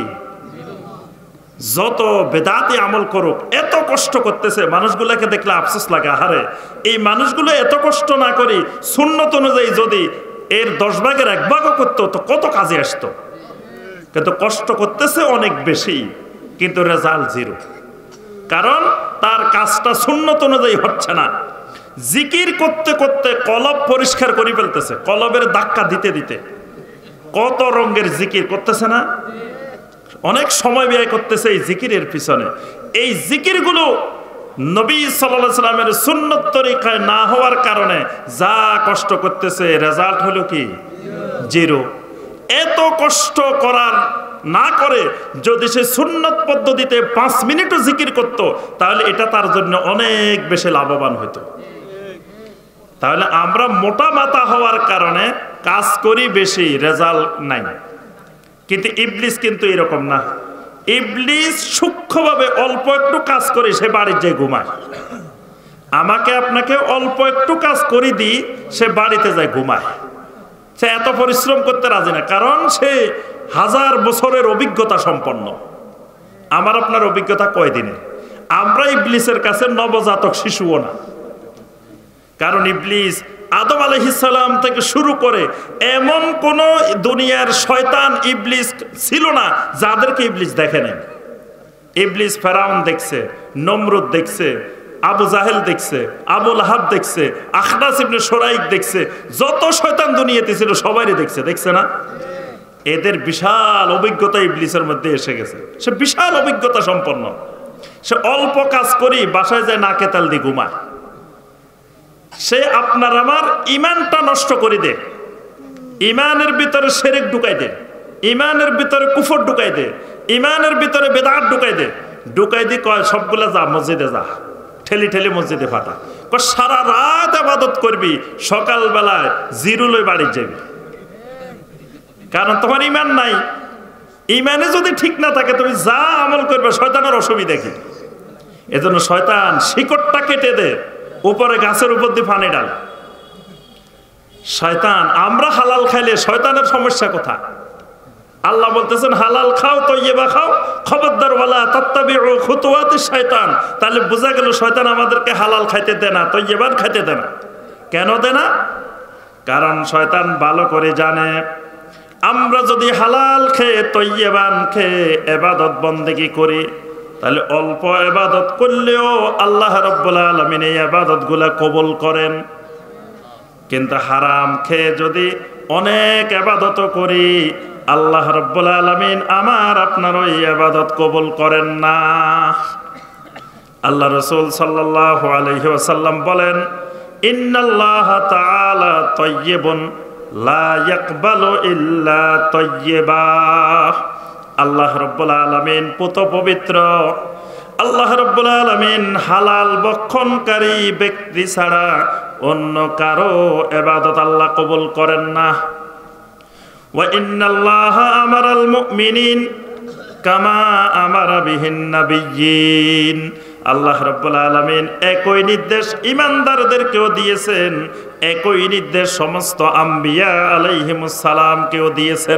যত বেদাতি আমল করুক, এত কষ্ট করতেছে, মানুষগুলোকে দেখলে আফসোস লাগে। আহারে, এই মানুষগুলো এত কষ্ট না করি সুন্নত অনুযায়ী যদি এর দশ ভাগের এক ভাগও করতো তো কত কাজে আসতো। কিন্তু কষ্ট করতেছে অনেক বেশি, কিন্তু রেজাল্ট জিরো, কারণ তার কাজটা সুন্নত অনুযায়ী হচ্ছে না। জিকির করতে করতে কলব পরিষ্কার করে ফেলতেছে, কলবের ধাক্কা দিতে দিতে কত রঙের জিকির করতেছে না? অনেক সময় ব্যয় করতেছে এই জিকিরের পিছনে। এই জিকিরগুলো নবী সাল্লাল্লাহু আলাইহি সাল্লামের সুন্নত তরিকায় না হওয়ার কারণে যা কষ্ট করতেছে, রেজাল্ট হলো কি? জিরো। এত কষ্ট করার না করে যদি সে সুন্নত পদ্ধতিতে পাঁচ মিনিটও জিকির করত, তাহলে এটা তার জন্য অনেক বেশি লাভবান হতো। তাহলে আমরা মোটা মাথা হওয়ার কারণে কাজ করি বেশি, রেজাল্ট নাই। কিন্তু ইবলিস কিন্তু এরকম না। ইবলিস সূক্ষ্মভাবে অল্প একটু কাজ করে সে বাড়ির যে ঘুমায়। আমাকে আপনাকে অল্প একটু কাজ করে দিই, সে বাড়িতে যায় ঘুমায়। সে এত পরিশ্রম করতে রাজি না, কারণ সে হাজার বছরের অভিজ্ঞতা সম্পন্ন। আমার আপনার অভিজ্ঞতা কয়দিনের? আমরা ইবলিসের কাছে নবজাতক শিশুও না। কারণ ইবলিস আদম আলাইহিস সালাম থেকে শুরু করে এমন কোন দুনিয়ার শয়তান ইবলিস ছিল না যাদেরকে ইবলিস দেখে নাই। ইবলিস ফেরাউন দেখছে, নমরুদ দেখছে, আবু জাহেল দেখছে, আবু লাহাব দেখছে, আখনাস ইবনে শুরাইক দেখছে, যত শয়তান দুনিয়াতে ছিল সবাইই দেখছে, দেখছে না? এদের বিশাল অভিজ্ঞতা ইবলিসের মধ্যে এসে গেছে। সে বিশাল অভিজ্ঞতা সম্পন্ন। সে অল্প কাজ করি বাসায় যায় নাকে তেল দিয়ে ঘুমায়। সে আপনার আমার ইমানটা নষ্ট করে দে, ইমানের ভিতরে শিরক ঢুকাই দে, ইমানের ভিতরে কুফর ঢুকাই দে, ইমানের ভিতরে বেদাত ঢুকাই দে। ঢুকাই দি কয় সবগুলা যা মসজিদে যা, ঠেলি ঠেলি মসজিদে ফাটা। কয় সারা রাত ইবাদত করবি, সকালবেলায় জিরো লই বাড়ি যাবি। কারণ তোমার ইমান নাই। ইমানে যদি ঠিক না থাকে তুমি যা আমল করবে শয়তানের অসুবিধা কি? এজন্য শয়তান শিকড়টা কেটে দে, উপরে গাছের উপর দিয়ে পানি ডাল। শয়তান আমরা হালাল খাইলে শয়তানের সমস্যা কোথায়? আল্লাহ বলতেছেন হালাল খাও, তৈয়বা খাও, খবরদার ওয়ালা তাত্তাবিউ খুতুওয়াতিশ শয়তান। তাহলে বোঝা গেল শয়তান আমাদেরকে হালাল খাইতে দেয় না, তৈয়বান খাইতে দেয় না। কেন দেয় না? কারণ শয়তান ভালো করে জানে আমরা যদি হালাল খেয়ে তৈয়বান খেয়ে ইবাদত বন্দেগী করি, তাহলে অল্প ইবাদত করলেও আল্লাহ রাব্বুল আলামিন এই ইবাদতগুলো কবুল করেন। কিন্তু হারাম খেয়ে যদি অনেক ইবাদত করি, আল্লাহ রাব্বুল আলামিন আমার আপনার ওই ইবাদত কবুল করেন না। আল্লাহ রাসূল সাল্লাল্লাহু আলাইহি ওয়াসাল্লাম বলেন, ইন্নাল্লাহা তাআলা তাইয়্যিবুন লা ইয়াকবালু ইল্লা তাইয়্যিবা। আল্লাহ রাব্বুল আলামিন পুত পবিত্র। আল্লাহ রাব্বুল আলামিন হালাল বক্ষণকারী ব্যক্তি ছাড়া অন্য কারো ইবাদত আল্লাহ কবুল করেন না। ওয়া ইন্নাল্লাহা আমারাল মুমিনিন কামা আমারা বিহিন নাবিয়্যিন। আল্লাহ রাব্বুল আলামিন একই নির্দেশ ঈমানদারদেরকেও দিয়েছেন, একই নির্দেশ সমস্ত আম্বিয়া আলাইহিমুস সালামকেও দিয়েছেন।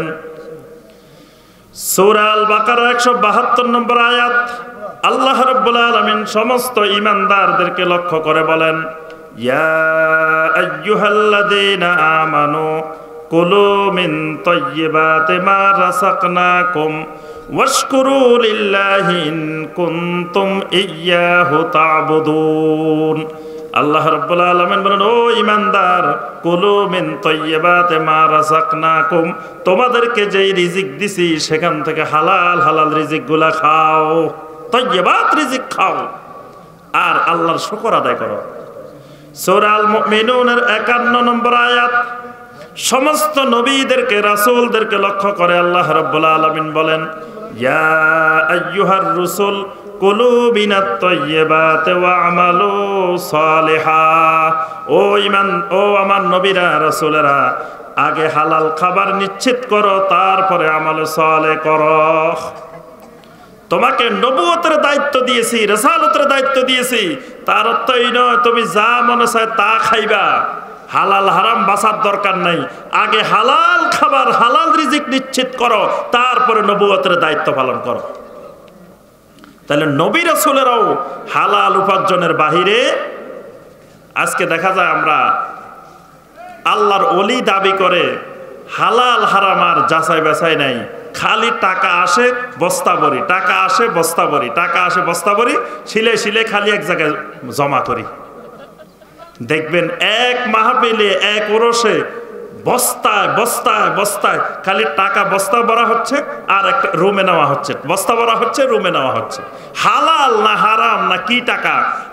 সূরা আল বাকারা একশো বাহাত্তর নম্বর আয়াত। আল্লাহ রাব্বুল আলামিন সমস্ত ঈমানদারদেরকে লক্ষ্য করে বলেন, ইয়া আইয়ুহাল্লাযীনা আমানু কুলু মিন তাইয়্যিবাতি মা রাযাকনাকুম ওয়াশকুরু লিল্লাহি ইন কুনতুম ইয়্যাহু তা'বুদুন। আল্লাহ রাব্বুল আলামিন বলেন, ও ঈমানদার, কুলু মিন তাইয়্যিবাতি মা রাযাকনাকুম, তোমাদেরকে যেই রিজিক দিছি সেখান থেকে হালাল হালাল রিজিকগুলা খাও, তাইয়্যিবাত রিজিক খাও, আর আল্লাহর শুকর আদায় করো। সূরা আল মুমিনুনের একান্ন নম্বর আয়াত। সমস্ত নবীদেরকে রাসূলদেরকে লক্ষ্য করে আল্লাহ রাব্বুল আলামিন বলেন, ইয়া আইয়ুহার রুসুল কুলু মিনাত তাইয়্যিবাতি ওয়া আমালু সালিহা। ও ঈমান ও আমার নবীরা রাসূলেরা, আগে হালাল খাবার নিশ্চিত করো, তারপরে আমল সালেহ করো। তোমাকে নবুয়তের দায়িত্ব দিয়েছি, রিসালাতের দায়িত্ব দিয়েছি, তার অর্থ এই নয় তুমি যা মনে চায় তা খাইবা, হালাল হারাম বাঁচার দরকার নাই। আগে হালাল খাবার হালাল রিজিক নিশ্চিত করো, তারপরে নবুয়তের দায়িত্ব পালন করো। তাহলে নবী রাসূলেরাও হালাল উপার্জনের বাহিরে। আজকে দেখা যায় আমরা আল্লাহর ওলি দাবি করে হালাল হারাম আর যাচাই বাছাই নাই, খালি টাকা আসে বস্তা ভরি, টাকা আসে বস্তা ভরি, টাকা আসে বস্তা ভরি, শিলে শিলে খালি এক জায়গায় জমা করি। দেখবেন এক মাহফিলে এক ওরসে বস্তায় বস্তায় বস্তায় খালি টাকা বস্তা ভরা হচ্ছে, আর একটা রুমে নেওয়া হচ্ছে, বস্তা ভরা হচ্ছে, রুমে নেওয়া হচ্ছে। হালাল না হারাম না কি টাকা,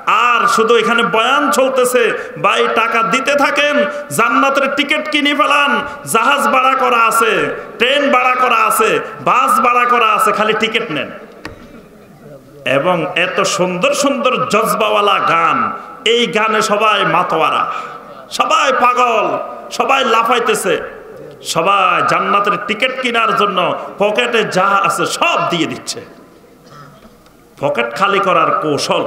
আর শুধু এখানে বয়ান চলতেছে, ভাই টাকা দিতে থাকেন, জান্নাতের টিকিট কিনে ফেলান, জাহাজ ভাড়া করা আছে, ট্রেন ভাড়া করা আছে, বাস ভাড়া করা আছে, খালি টিকিট নেন। এবং এত সুন্দর সুন্দর জজবাওয়ালা গান, এই গানে সবাই মাতোয়ারা, সবাই পাগল, সবাই লাফাইতেছে, সবাই জান্নাতের টিকিট কেনার জন্য পকেটে যা আছে সব দিয়ে দিচ্ছে। পকেট খালি করার কৌশল।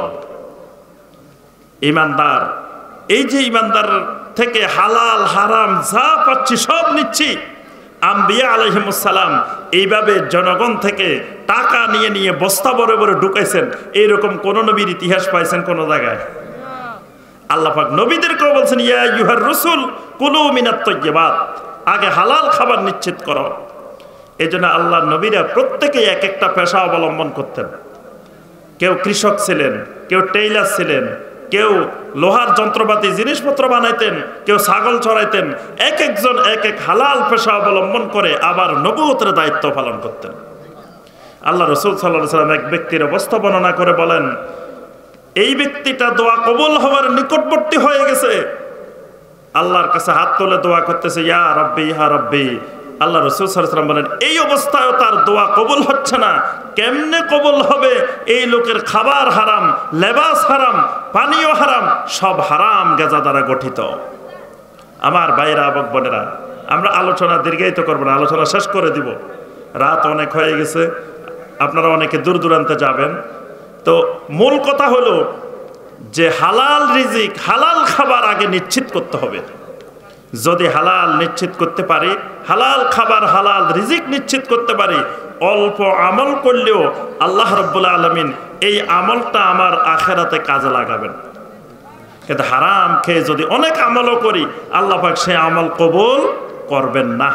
ইমানদার, এই যে ইমানদার থেকে হালাল হারাম যা পাচ্ছি সব নিচ্ছি। আম্বিয়া আলাইহিমুস সালাম এইভাবে জনগণ থেকে টাকা নিয়ে নিয়ে বস্তা ভরে ভরে ঢুকাইছেন, এইরকম কোন নবীর ইতিহাস পাইছেন কোন জায়গায়? আল্লাহ পাক নবীদেরকেও বলছেন, ইয়া আইয়ুহার রাসূল কুলু মিনাত তাইয়্যিবাত, আগে হালাল খাবার নিশ্চিত করো। এই জন্য আল্লাহর নবীরা প্রত্যেকেই এক একটা পেশা অবলম্বন করতেন। কেউ কৃষক ছিলেন, কেউ টেইলার ছিলেন, কেউ লোহার যন্ত্রপাতি জিনিসপত্র বানাইতেন, কেউ ছাগল চড়াইতেন। এক একজন এক এক হালাল পেশা অবলম্বন করে আবার নবুয়তের দায়িত্ব পালন করতেন। আল্লাহ রাসূল সাল্লাল্লাহু আলাইহি ওয়াসাল্লাম এক ব্যক্তির অবস্থা বর্ণনা করে বলেন, এই ব্যক্তিটা দোয়া কবুল হওয়ার নিকটবর্তী হয়ে গেছে, আল্লাহর কাছে হাত তুলে দোয়া করতেছে, ইয়া রাব্বি ইয়া রাব্বি। আল্লাহ রাসূল সাল্লাল্লাহু আলাইহি ওয়াসাল্লাম বলেন, এই অবস্থায় তার দোয়া কবুল হচ্ছে না। কেমনে কবুল হবে? এই লোকের খাবার হারাম, লেবাস হারাম, পানীয় হারাম, সব হারাম গাজা দ্বারা গঠিত। আমার ভাইরা এবং বোনেরা, আমরা আলোচনা দীর্ঘায়িত করব না, আলোচনা শেষ করে দিব, রাত অনেক হয়ে গেছে, আপনারা অনেকে দূর দূরান্তে যাবেন। তো মূল কথা হলো যে হালাল রিজিক, হালাল খাবার আগে নিশ্চিত করতে হবে। যদি হালাল নিশ্চিত করতে পারি, হালাল খাবার হালাল রিজিক নিশ্চিত করতে পারি, অল্প আমল করলেও আল্লাহ রাব্বুল আলামিন এই আমলটা আমার আখিরাতে কাজে লাগাবেন। কিন্তু হারাম খেয়ে যদি অনেক আমলও করি, আল্লাহ পাক সেই আমল কবুল করবেন না।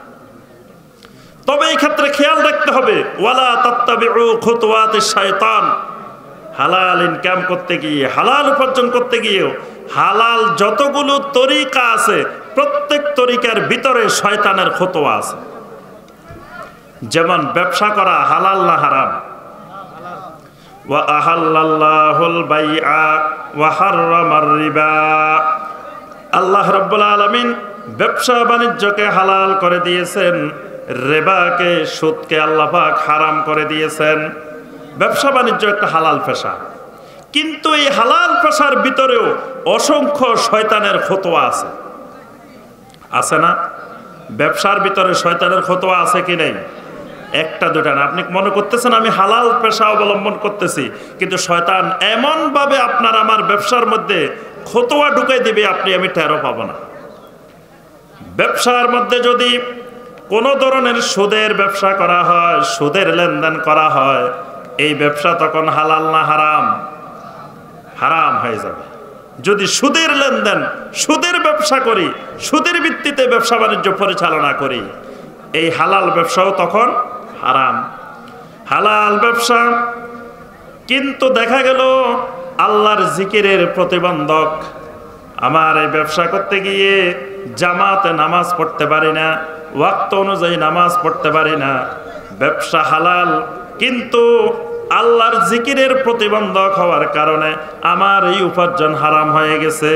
তবে এই ক্ষেত্রে খেয়াল রাখতে হবে, ওয়ালা তাত্তাবিউ খুতুওয়াতিশ শায়তান। হালাল ইনকাম করতে গিয়ে, হালাল উপার্জন করতে গিয়েও হালাল যতগুলো তরিকা আছে, প্রত্যেক তরিকার ভিতরে শয়তানের খুতোয়া আছে। যেমন ব্যবসা করা হালাল না হারাম? ওয়া আহাল্লাল্লাহুল বাইআ ওয়া হাররামার রিবা। আল্লাহ রাব্বুল আলামিন ব্যবসা বাণিজ্যকে হালাল করে দিয়েছেন, রিবাকে, সুদকে আল্লাহ পাক হারাম করে দিয়েছেন। ব্যবসা বাণিজ্য একটা হালাল পেশা, কিন্তু এই হালাল পেশার ভিতরেও অসংখ্য শয়তানের খুতোয়া আছে, আছে না? ব্যবসার ভিতরে শয়তানের খুতোয়া আছে কি নেই? একটা দুটা না। আপনি মনে করতেছেন আমি হালাল পেশা অবলম্বন করতেছি, কিন্তু শয়তান এমন ভাবে আপনার আমার ব্যবসার মধ্যে খুতোয়া ঢুকাই দিবে, আপনি আমি টেরও পাবো না। ব্যবসার মধ্যে যদি কোনো ধরনের সুদের ব্যবসা করা হয়, সুদের লেনদেন করা হয়, এই ব্যবসা তখন হালাল না হারাম? হারাম হয়ে যাবে। যদি সুদের লেনদেন, সুদের ব্যবসা করি, সুদের ভিত্তিতে ব্যবসা বাণিজ্য পরিচালনা করি, এই হালাল ব্যবসাও তখন হারাম। হালাল ব্যবসা কিন্তু দেখা গেল আল্লাহর জিকিরের প্রতিবন্ধক। আমার এই ব্যবসা করতে গিয়ে জামাতে নামাজ পড়তে পারি না, ওয়াক্ত অনুযায়ী নামাজ পড়তে পারি না। ব্যবসা হালাল, কিন্তু আল্লাহর জিকিরের প্রতিবন্ধক হওয়ার কারণে আমার এই উপার্জন হারাম হয়ে গেছে।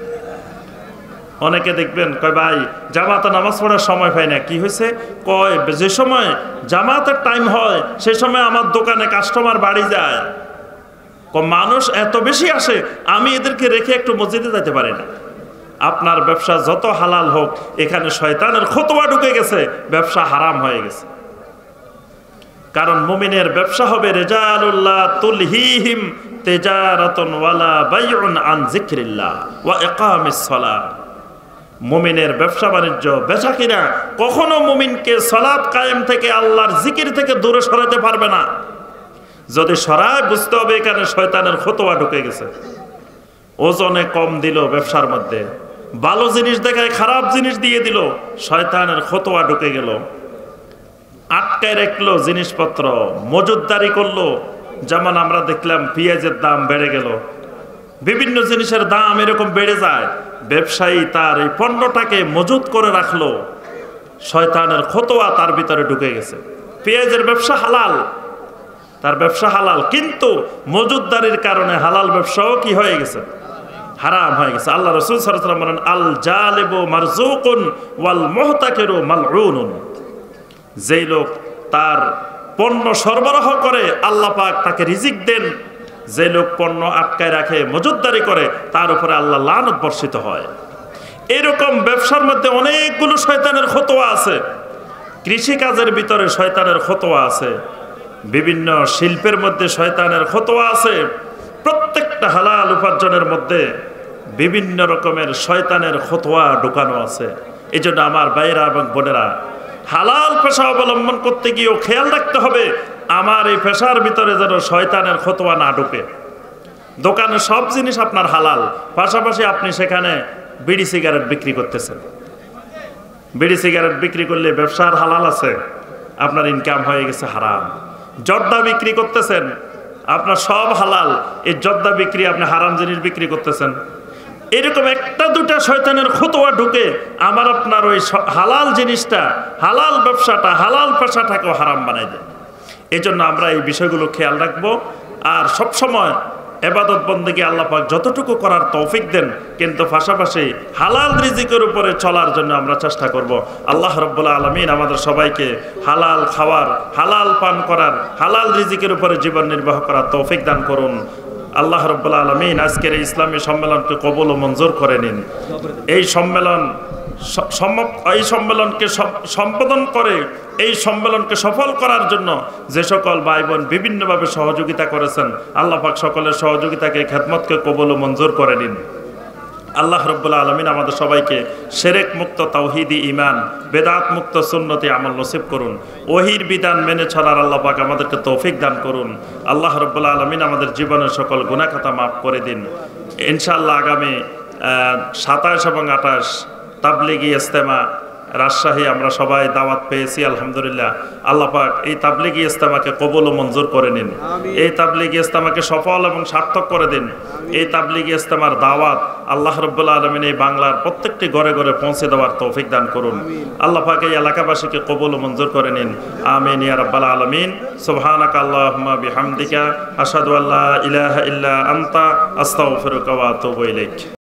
অনেকে দেখবেন কয় ভাই জামাতে নামাজ পড়ার সময় পাই না। কি হয়েছে? কয় যে সময় জামাতের টাইম হয় সেই সময় আমার দোকানে কাস্টমার বাড়ি যায়, মানুষ এত বেশি আসে, আমি এদেরকে রেখে একটু মসজিদে যেতে পারি না। আপনার ব্যবসা যত হালাল হোক, এখানে শয়তানের খুতোয়া ঢুকে গেছে, ব্যবসা হারাম হয়ে গেছে। কারণ মুমিনের ব্যবসা হবে রিজালুল্লাহ তুলহিহিম তিজারাতুন ওয়ালা বাইউন আন যিকরিল্লাহ ওয়া ইকামিস সালাহ। মুমিনের ব্যবসা বাণিজ্য বেচা কিনা কখনো মুমিনকে সালাত কায়েম থেকে, আল্লাহর জিকির থেকে দূরে সরাতে পারবে না। যদি সরায়, বুঝতে হবে এখানে শয়তানের খুতোয়া ঢুকে গেছে। ওজনে কম দিল ব্যবসার মধ্যে, ভালো জিনিস দেখায় খারাপ জিনিস দিয়ে দিল, শয়তানের খুতোয়া ঢুকে গেল। আটকায় রাখলো জিনিসপত্র, মজুদদারি করলো। যেমন আমরা দেখলাম পেঁয়াজের দাম বেড়ে গেল, বিভিন্ন জিনিসের দাম এরকম বেড়ে যায়, ব্যবসায়ী তার এই পণ্যটাকে মজুদ করে রাখলো, শয়তানের খুতোয়া তার ভিতরে ঢুকে গেছে। পেঁয়াজের ব্যবসা হালাল, তার ব্যবসা হালাল, কিন্তু মজুদদারির কারণে হালাল ব্যবসাও কি হয়ে গেছে, হারাম হয়ে গেছে। আল্লাহ রাসূল সাল্লাল্লাহু আলাইহি ওয়াসাল্লাম বলেন, আল জালিবু মারজুকুন ওয়াল মুহতাকিরু মালউনুন। যেই লোক তার পণ্য সরবরাহ করে আল্লাহ পাক তাকে রিজিক দেন, যে লোক পণ্য আটকায় রাখে, মজুদদারি করে, তার উপরে আল্লাহ লানত বর্ষিত হয়। এরকম ব্যবসার মধ্যে অনেকগুলো শয়তানের খতোয়া আছে। কৃষিকাজের ভিতরে শয়তানের খতোয়া আছে, বিভিন্ন শিল্পের মধ্যে শয়তানের খতোয়া আছে। প্রত্যেকটা হালাল উপার্জনের মধ্যে বিভিন্ন রকমের শয়তানের খতোয়া ঢুকানো আছে। এই জন্য আমার ভাইয়েরা এবং বোনেরা, হালাল পেশা অবলম্বন করতে গিয়েও খেয়াল রাখতে হবে আমার এই পেশার ভিতরে যেন শয়তানের খতোয়া না ঢুকে। দোকানে সব জিনিস আপনার হালাল, পাশাপাশি আপনি সেখানে বিড়ি সিগারেট বিক্রি করতেছেন। বিড়ি সিগারেট বিক্রি করলে ব্যবসার হালাল আছে, আপনার ইনকাম হয়ে গেছে হারাম। জর্দা বিক্রি করতেছেন, আপনার সব হালাল, এই জর্দা বিক্রি আপনি হারাম জিনিস বিক্রি করতেছেন। এরকম একটা দুটা শয়তানের খতোয়া ঢুকে আমার আপনার ওই হালাল জিনিসটা, হালাল ব্যবসাটা, হালাল পেশাটাকেও হারাম বানাই দেয়। এই জন্য আমরা এই বিষয়গুলো খেয়াল রাখবো। আর সবসময় ইবাদত বন্দেগী আল্লাহ পাক যতটুকু করার তৌফিক দেন, কিন্তু পাশাপাশি হালাল রিজিকের উপরে চলার জন্য আমরা চেষ্টা করব। আল্লাহ রাব্বুল আলামিন আমাদের সবাইকে হালাল খাওয়ার, হালাল পান করার, হালাল রিজিকের উপরে জীবন নির্বাহ করার তৌফিক দান করুন। আল্লাহ রাব্বুল আলামিন আজকের এই ইসলামী সম্মেলনকে কবুল ও মঞ্জুর করে নিন। এই সম্মেলন এই সম্মেলনকে সম্বোধন করে এই সম্মেলনকে সফল করার জন্য যে সকল ভাই বোন বিভিন্নভাবে সহযোগিতা করেছেন, আল্লাহ পাক সকলের সহযোগিতাকে, খেদমতকে কবুল ও মঞ্জুর করে নিন। আল্লাহ রাব্বুল আলামিন আমাদের সবাইকে শিরক মুক্ত তাওহীদি ঈমান, বেদাত মুক্ত সুন্নতি আমল নসিব করুন। ওহির বিধান মেনে চলার আল্লাহ পাক আমাদেরকে তৌফিক দান করুন। আল্লাহ রাব্বুল আলামিন আমাদের জীবনের সকল গুনাহ খাতা মাফ করে দিন। ইনশাআল্লাহ আগামী সাতাশ এবং আঠাশ তাবলিগি ইজতেমা রাজশাহী আমরা সবাই দাওয়াত পেয়েছি, আলহামদুলিল্লাহ। আল্লাহ পাক এই তাবলিগি ইজতেমাকে কবুল ও মঞ্জুর করে নিন। এই তাবলিগি ইজতেমাকে সফল এবং সার্থক করে দিন। এই তাবলিগি ইজতেমার দাওয়াত আল্লাহ রাব্বুল আলামিন এই বাংলার প্রত্যেকটি ঘরে ঘরে পৌঁছে দেওয়ার তৌফিক দান করুন। আল্লাহ পাক এই এলাকাবাসীকে কবুল ও মঞ্জুর করে নিন। আমিন ইয়া রাব্বাল আলামিন। সুবহানাকা আল্লাহুম্মা বিহামদিকা আশহাদু আল্লা ইলাহা ইল্লা আনতা আস্তাগফিরুকা ওয়া আতুবু ইলাইক।